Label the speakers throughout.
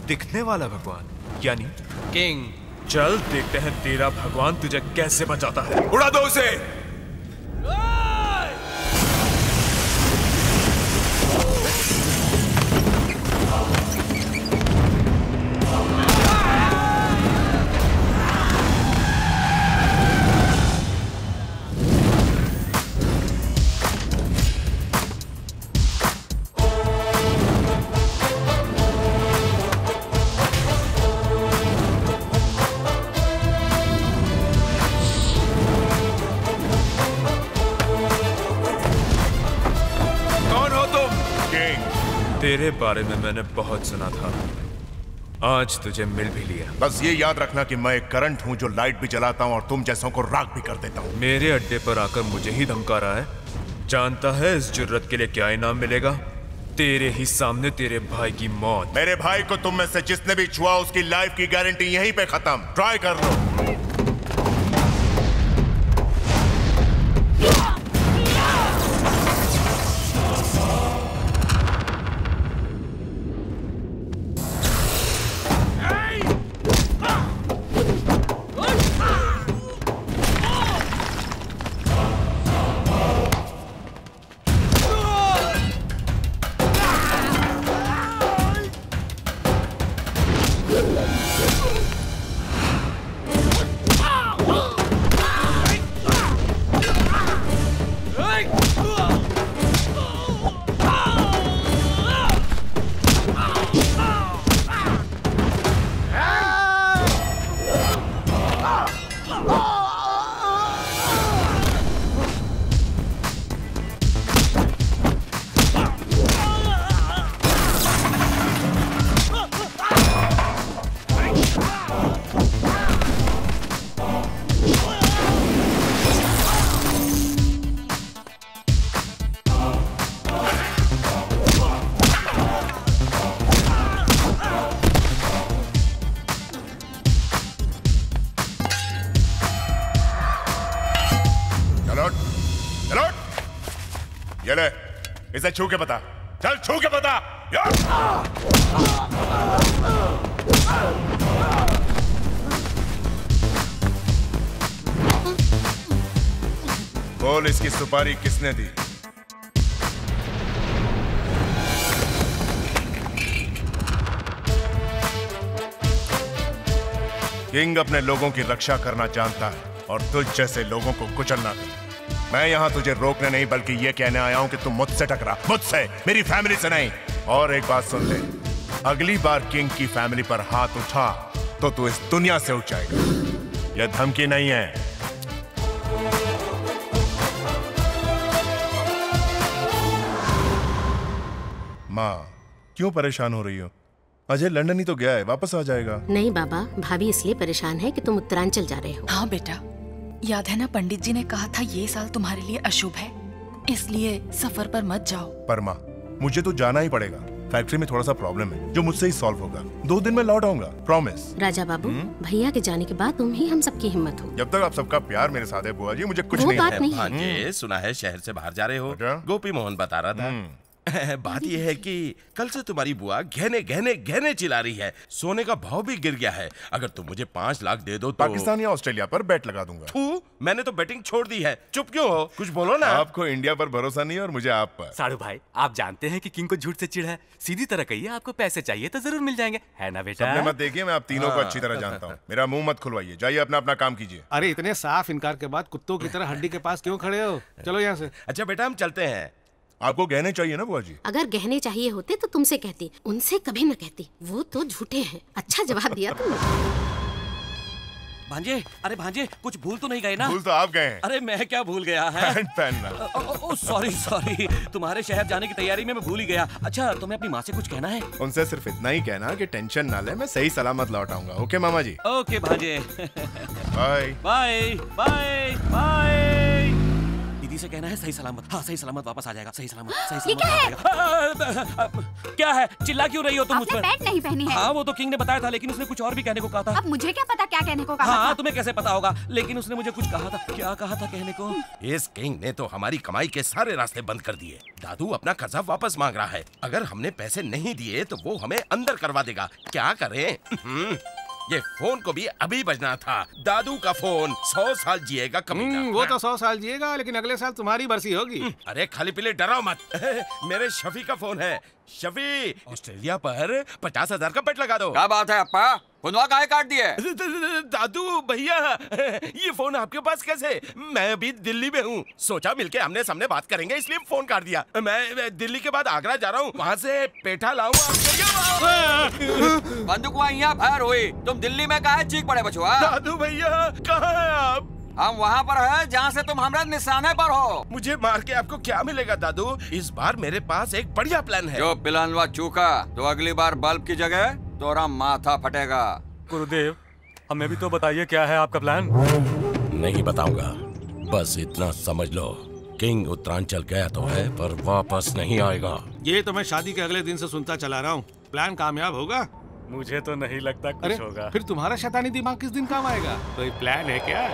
Speaker 1: दिखने वाला भगवान यानी
Speaker 2: किंग।
Speaker 1: चल देखते हैं तेरा भगवान तुझे कैसे बचाता है। उड़ा दो उसे। तेरे बारे में मैंने बहुत सुना था, आज तुझे मिल भी लिया।
Speaker 3: बस ये याद रखना कि मैं एक करंट हूँ जो लाइट भी जलाता हूँ और तुम जैसों को राख भी कर देता हूँ।
Speaker 1: मेरे अड्डे पर आकर मुझे ही धमका रहा है। जानता है इस जुर्रत के लिए क्या इनाम मिलेगा? तेरे ही सामने तेरे भाई की मौत।
Speaker 3: मेरे भाई को तुम में से जिसने भी छुआ उसकी लाइफ की गारंटी यहीं पे खत्म। ट्राई कर लो। इसे छू के बता। चल छू के बता। बोल इसकी सुपारी किसने दी? किंग अपने लोगों की रक्षा करना जानता है और तुझ जैसे लोगों को कुचलना भी। मैं यहाँ तुझे रोकने नहीं बल्कि ये कहने आया हूँ कि तुम मुझसे टकरा, मुझसे, मेरी फैमिली से नहीं। और एक बात सुन ले, अगली बार किंग की फैमिली पर हाथ उठा तो तू इस दुनिया से उठ जाएगा। यह धमकी नहीं है। माँ, क्यों परेशान हो रही हो? अजय लंदन ही तो गया है, वापस आ जाएगा।
Speaker 4: नहीं बाबा, भाभी इसलिए परेशान है कि तुम उत्तरांचल जा रहे हो।
Speaker 5: हाँ बेटा, याद है ना पंडित जी ने कहा था ये साल तुम्हारे लिए अशुभ है, इसलिए सफर पर मत जाओ।
Speaker 3: पर माँ, मुझे तो जाना ही पड़ेगा। फैक्ट्री में थोड़ा सा प्रॉब्लम है जो मुझसे ही सॉल्व होगा। 2 दिन में लौट आऊंगा, प्रॉमिस।
Speaker 4: राजा बाबू, भैया के जाने के बाद तुम ही हम सबकी हिम्मत हो।
Speaker 3: जब तक आप सबका प्यार मेरे साथ है बुआ जी, मुझे कुछ
Speaker 4: वो
Speaker 3: नहीं
Speaker 4: बात नहीं है।
Speaker 6: भांजे, सुना है शहर से बाहर जा रहे हो। गोपी मोहन बता रहा था। बात यह है कि कल से तुम्हारी बुआ गहने गहने गहने चिल्ला रही है। सोने का भाव भी गिर गया है। अगर तुम मुझे 5 लाख दे दो तो
Speaker 3: पाकिस्तान या ऑस्ट्रेलिया पर बेट लगा दूंगा।
Speaker 6: तू, मैंने तो बैटिंग छोड़ दी है। चुप क्यों हो? कुछ बोलो ना।
Speaker 3: आपको इंडिया पर भरोसा नहीं और मुझे आप पर।
Speaker 2: साड़ू भाई, आप जानते हैं कि किंग को झूठ से चिढ़ है। सीधी तरह कहिए आपको पैसे चाहिए तो जरूर मिल जाएंगे, है ना बेटा?
Speaker 3: सबने मत देखिए, मैं आप तीनों को अच्छी तरह जानता हूँ। मेरा मुंह मत खुलवाइए, जाइए अपना अपना काम कीजिए।
Speaker 7: अरे इतने साफ इनकार के बाद कुत्तों की तरह हड्डी के पास क्यों खड़े हो? चलो यहाँ से।
Speaker 6: अच्छा बेटा, हम चलते हैं।
Speaker 3: आपको गहने चाहिए ना बुआ जी?
Speaker 4: अगर गहने चाहिए होते तो तुमसे कहती, उनसे कभी न कहती। वो तो झूठे हैं। अच्छा जवाब दिया तुमने।
Speaker 8: भांजे, अरे भांजे, कुछ भूल तो नहीं गए ना?
Speaker 3: भूल तो आप गए हैं।
Speaker 8: अरे मैं क्या भूल गया है?
Speaker 3: पैंट पहनना।
Speaker 8: सॉरी सॉरी, तुम्हारे शहर जाने की तैयारी में मैं भूल ही गया। अच्छा, तुम्हें अपनी माँ से कुछ कहना है?
Speaker 3: उनसे सिर्फ इतना ही कहना कि टेंशन ना ले, मैं सही सलामत लौट आऊंगा। ओके मामा जी?
Speaker 8: ओके भांजे।
Speaker 3: Bye
Speaker 8: bye bye bye. दीदी दीदी से कहना है सही सलामत, हाँ सही सलामत वापस आ जाएगा, सही सलामत, सही सलामत आ जाएगा। क्या है, चिल्ला क्यों रही हो तुम मुझ पर?
Speaker 9: पैंट नहीं पहनी है।
Speaker 8: हाँ वो तो किंग ने बताया था, लेकिन उसने कुछ और भी कहने को कहा था।
Speaker 9: अब मुझे क्या पता क्या कहने को कहा
Speaker 8: हाँ
Speaker 9: था?
Speaker 8: तुम्हें कैसे पता होगा, लेकिन उसने मुझे कुछ कहा था। क्या कहा था कहने को?
Speaker 6: इस किंग ने तो हमारी कमाई के सारे रास्ते बंद कर दिए। दादू अपना कर्जा वापस मांग रहा है। अगर हमने पैसे नहीं दिए तो वो हमें अंदर करवा देगा। क्या करें? ये फोन को भी अभी बजना था। दादू का फोन 100 साल जिएगा कमीना।
Speaker 7: वो तो 100 साल जिएगा, लेकिन अगले साल तुम्हारी बरसी होगी।
Speaker 6: अरे खाली पीले डराओ मत। मेरे शफी का फोन है। शफी, ऑस्ट्रेलिया पर 50,000 का बेट लगा दो।
Speaker 10: क्या बात है अप्पा, फोनवा काहे काट दिए?
Speaker 6: दादू भैया, ये फोन आपके पास कैसे? मैं अभी दिल्ली में हूँ, सोचा मिलके आमने सामने बात करेंगे, इसलिए फोन काट दिया। मैं दिल्ली के बाद आगरा जा रहा हूँ, वहाँ से पेठा लाऊंगा।
Speaker 10: बंदूकवा यहाँ फायर हुई, तुम दिल्ली में काहे चीख पड़े बचुआ?
Speaker 6: दादू भैया कहाँ हैं आप?
Speaker 10: हम वहाँ पर हैं जहाँ से तुम हमारे निशाने पर हो।
Speaker 6: मुझे मार के आपको क्या मिलेगा दादू? इस बार मेरे पास एक बढ़िया प्लान है।
Speaker 10: जो प्लानवा चूका तो अगली बार बल्ब की जगह तोरा माथा फटेगा।
Speaker 2: गुरुदेव, हमें भी तो बताइए क्या है आपका प्लान?
Speaker 6: नहीं बताऊंगा, बस इतना समझ लो, किंग उत्तरांचल गया तो है पर वापस नहीं आएगा।
Speaker 7: ये तो मैं शादी के अगले दिन से सुनता चला रहा हूँ। प्लान कामयाब होगा?
Speaker 2: मुझे तो नहीं लगता कुछ होगा।
Speaker 7: फिर तुम्हारा शैतानी दिमाग किस दिन काम आएगा? कोई प्लान है क्या?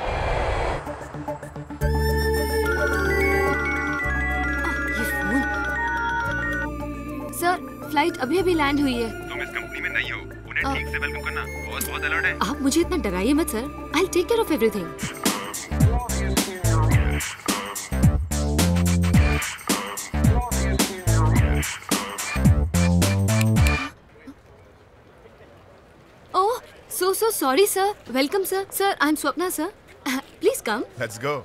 Speaker 9: सर, फ्लाइट अभी अभी लैंड हुई है।
Speaker 1: तुम इस कंपनी में नई हो, उन्हें ठीक से वेलकम करना। बॉस बहुत अलर्ट है।
Speaker 9: आप मुझे इतना डराइए मत sir. I will take care of everything. Oh, so sorry sir. Welcome sir. Sir, I'm Swapna sir. Please come.
Speaker 3: Let's go.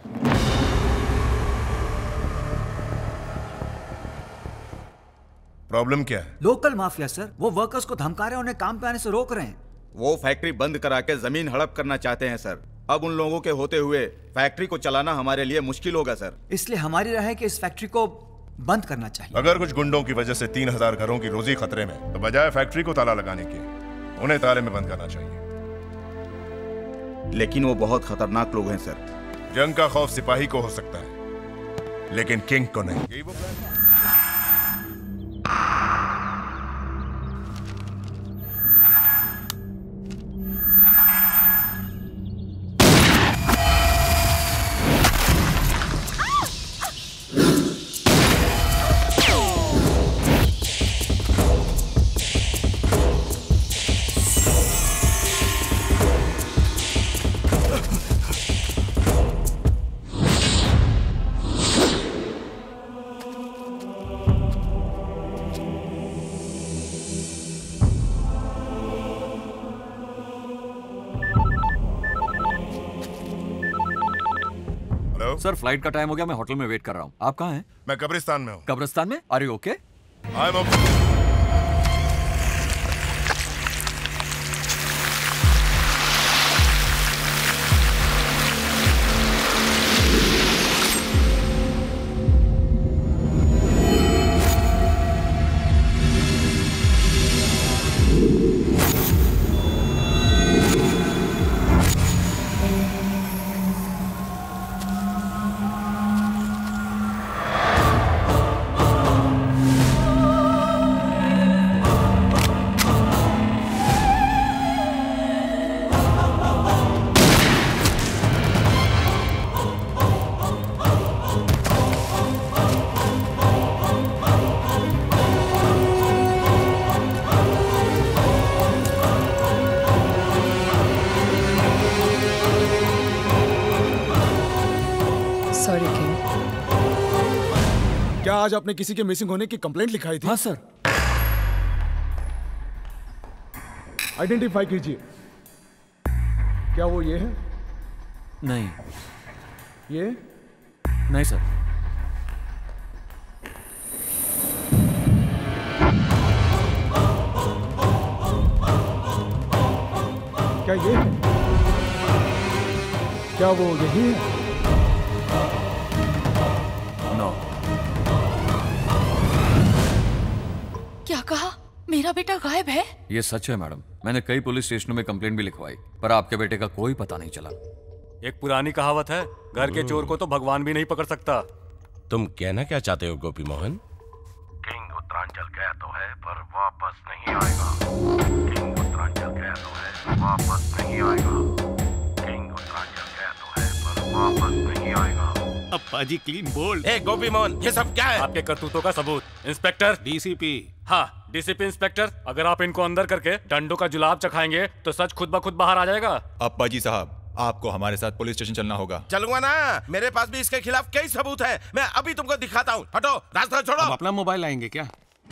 Speaker 3: Problem क्या है?
Speaker 11: लोकल माफिया सर, वो वर्कर्स को धमका रहे हैं, उन्हें काम पे आने से रोक रहे हैं।
Speaker 12: वो फैक्ट्री बंद करा के जमीन हड़प करना चाहते हैं सर। अब उन लोगों के होते हुए फैक्ट्री को चलाना हमारे लिए मुश्किल होगा सर।
Speaker 11: इसलिए हमारी राय है कि इस फैक्ट्री को बंद करना चाहिए।
Speaker 3: अगर कुछ गुंडों की वजह से 3000 घरों की रोजी खतरे में, तो बजाय फैक्ट्री को ताला लगाने के उन्हें ताले में बंद करना चाहिए।
Speaker 12: लेकिन वो बहुत खतरनाक लोग हैं सर।
Speaker 3: जंग का खौफ सिपाही को हो सकता है, लेकिन किंग को नहीं। यही वो प्लान है।
Speaker 10: सर, फ्लाइट का टाइम हो गया, मैं होटल में वेट कर रहा हूँ। आप कहाँ हैं?
Speaker 3: मैं कब्रिस्तान में हूँ।
Speaker 10: कब्रिस्तान में? Are you okay?
Speaker 3: I am okay.
Speaker 13: क्या आज आपने किसी के मिसिंग होने की कंप्लेंट लिखाई थी?
Speaker 10: हाँ सर।
Speaker 13: आइडेंटिफाई कीजिए। क्या वो ये है?
Speaker 10: नहीं।
Speaker 13: ये?
Speaker 10: नहीं सर।
Speaker 13: क्या ये है? क्या वो यही है?
Speaker 10: नो।
Speaker 5: क्या कहा? मेरा बेटा गायब है?
Speaker 10: ये सच है मैडम, मैंने कई पुलिस स्टेशनों में कंप्लेंट भी लिखवाई, पर आपके बेटे का कोई पता नहीं चला।
Speaker 2: एक पुरानी कहावत है, घर के चोर को तो भगवान भी नहीं पकड़ सकता।
Speaker 6: तुम कहना क्या चाहते हो गोपी मोहन?
Speaker 3: किंग उत्तरांचल गया तो है पर वापस नहीं आएगा। किंग उत्तरांचल गया तो है वापस नहीं आएगा। किंग उत्तरांचल गया तो है पर वापस नहीं आएगा।
Speaker 7: अप्पा जी क्लीन बोल्ड।
Speaker 6: ए गोपी मोहन, ये सब क्या है?
Speaker 2: आपके करतूतों का सबूत। इंस्पेक्टर।
Speaker 7: डीसीपी।
Speaker 2: हाँ, डीसीपी इंस्पेक्टर, अगर आप इनको अंदर करके डंडों का जुलाब चखाएंगे तो सच खुद ब खुद बाहर आ जाएगा।
Speaker 14: अप्पा जी साहब, आपको हमारे साथ पुलिस स्टेशन चलना होगा।
Speaker 6: चलूंगा ना, मेरे पास भी इसके खिलाफ कई सबूत हैं। मैं अभी तुमको दिखाता हूँ। हटो, रास्ता छोड़ो।
Speaker 7: अब अपना मोबाइल लाएंगे क्या?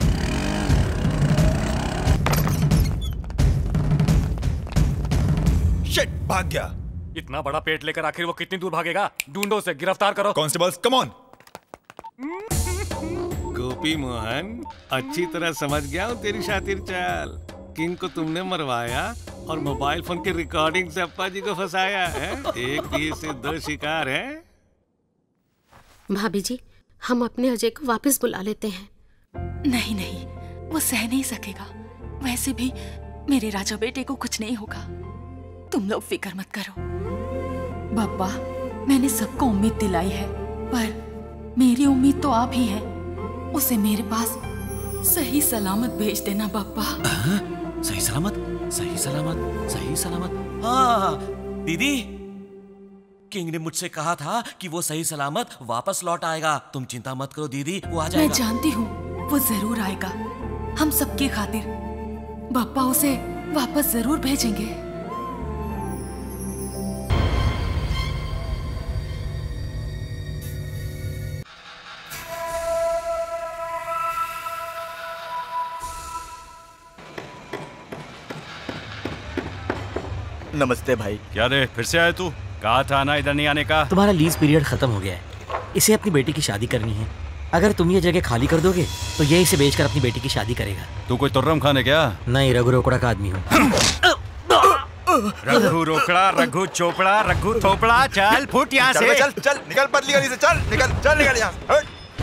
Speaker 14: शिट, भाग गया।
Speaker 2: इतना बड़ा पेट लेकर आखिर वो कितनी दूर भागेगा? ढूंढो उसे, गिरफ्तार करो।
Speaker 14: Constables, come on.
Speaker 7: Gopi Mohan, अच्छी तरह समझ गया हूँ तेरी शातिर चाल। किंग को तुमने मरवाया और मोबाइल फोन की रिकॉर्डिंग से अप्पा जी को फंसाया है। एक तीर से दो शिकार है।
Speaker 4: भाभी जी, हम अपने अजय को वापस बुला लेते हैं।
Speaker 5: नहीं नहीं, वो सह नहीं सकेगा। वैसे भी मेरे राजा बेटे को कुछ नहीं होगा। तुम लोग फिक्र मत करो। बाबा, मैंने सबको उम्मीद दिलाई है, पर मेरी उम्मीद तो आप ही हैं। उसे मेरे पास सही सलामत भेज देना बाबा।
Speaker 8: सही सलामत, सही सलामत, सही सलामत। हाँ दीदी, किंग ने मुझसे कहा था कि वो सही सलामत वापस लौट आएगा। तुम चिंता मत करो दीदी, वो आ जाएगा।
Speaker 5: मैं जानती हूँ वो जरूर आएगा। हम सबकी खातिर बाबा उसे वापस जरूर भेजेंगे।
Speaker 15: नमस्ते भाई।
Speaker 16: क्या रे, फिर से आया तू? कहा था ना इधर नहीं आने का।
Speaker 8: तुम्हारा लीज पीरियड खत्म हो गया है। इसे अपनी बेटी की शादी करनी है। अगर तुम ये जगह खाली कर दोगे तो ये इसे बेचकर अपनी बेटी की शादी करेगा।
Speaker 16: तू कोई तुर्रम खाने क्या?
Speaker 8: नहीं, रघु रोकड़ा का आदमी हूँ।
Speaker 16: रघु रोकड़ा, रघु चोपड़ा, रघु थोपड़ा, चल फुट यहाँ से।
Speaker 12: चल चल निकल, पतली गली से चल, निकल यहाँ।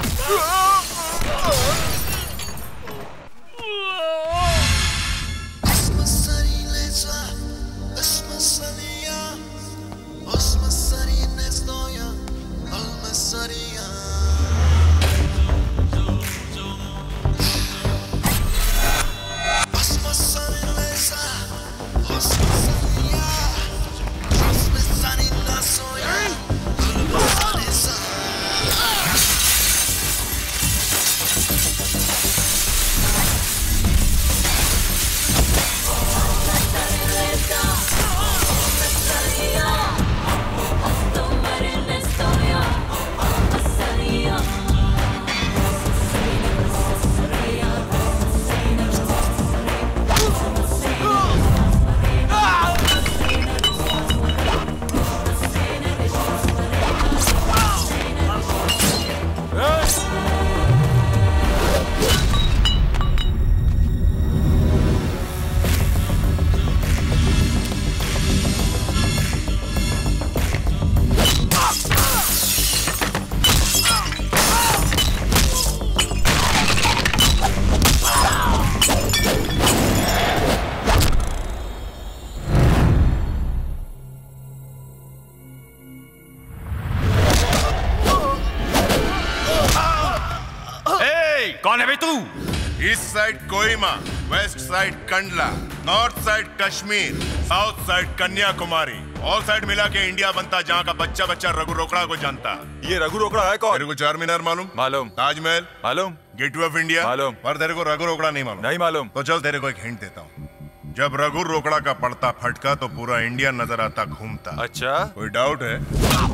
Speaker 16: कौन है भाई तू?
Speaker 3: East side Kohima, west side Kandla, north side Kashmir, south side Kanyakumari, all side मिला के इंडिया बनता, जहाँ का बच्चा बच्चा रघु रोकड़ा को जानता।
Speaker 14: ये रघु रोकड़ा है कौन?
Speaker 3: तेरे को चार मीनार मालूम?
Speaker 14: मालूम।
Speaker 3: ताजमहल
Speaker 14: मालूम।
Speaker 3: गेटवे ऑफ इंडिया
Speaker 14: मालूम।
Speaker 3: पर तेरे को रघु रोकड़ा नहीं मालूम?
Speaker 14: नहीं मालूम।
Speaker 3: तो चल तेरे को एक हिंट देता हूँ। जब रघु रोकड़ा का पड़ता फटका तो पूरा इंडिया नजर आता घूमता।
Speaker 14: अच्छा,
Speaker 3: कोई डाउट है?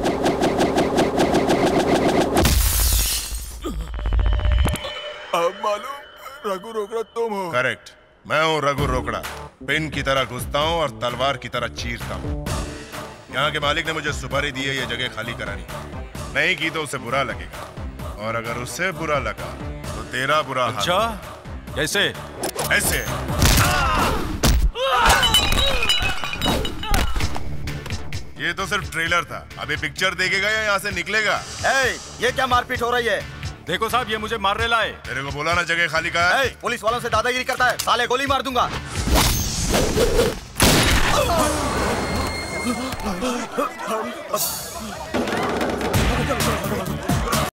Speaker 14: अब मालूम, रघु रोकड़ा तुम हो।
Speaker 3: करेक्ट, मैं हूँ रघु रोकड़ा। पिन की तरह घुसता हूँ और तलवार की तरह चीरता हूँ। यहाँ के मालिक ने मुझे सुपारी दी है ये जगह खाली करानी। नहीं की तो उसे बुरा लगेगा, और अगर उसे बुरा लगा तो तेरा बुरा हाल।
Speaker 16: अच्छा, कैसे?
Speaker 3: ऐसे। ये तो सिर्फ ट्रेलर था, अभी पिक्चर देखेगा या यहाँ से निकलेगा?
Speaker 12: ये क्या मारपीट हो रही है?
Speaker 16: देखो साहब, ये मुझे मारने लाए।
Speaker 3: तेरे को बोला ना जगह खाली का है।
Speaker 12: पुलिस वालों से दादागिरी करता है, साले गोली मार दूंगा।